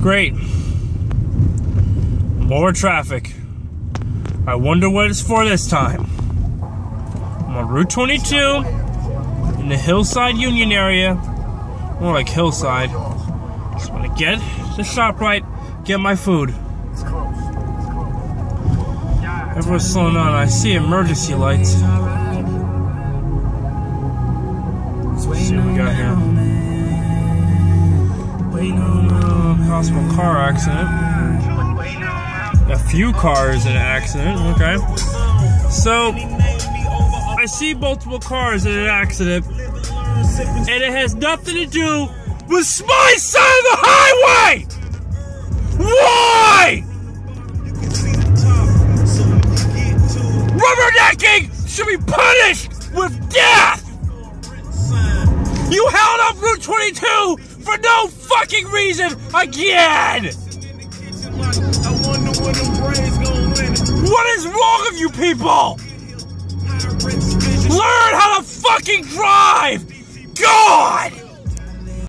Great. More traffic. I wonder what it's for this time. I'm on Route 22 in the Hillside Union area. More like Hillside. Just want to get to ShopRite, get my food. Everyone's slowing down. I see emergency lights. Let's see what we got here. Possible car accident. A few cars in an accident. Okay. So, I see multiple cars in an accident, and it has nothing to do with my side of the highway! Why? Rubbernecking should be punished with death! You held up Route 22 for no fucking reason again! What is wrong with you people? Learn how to fucking drive! God!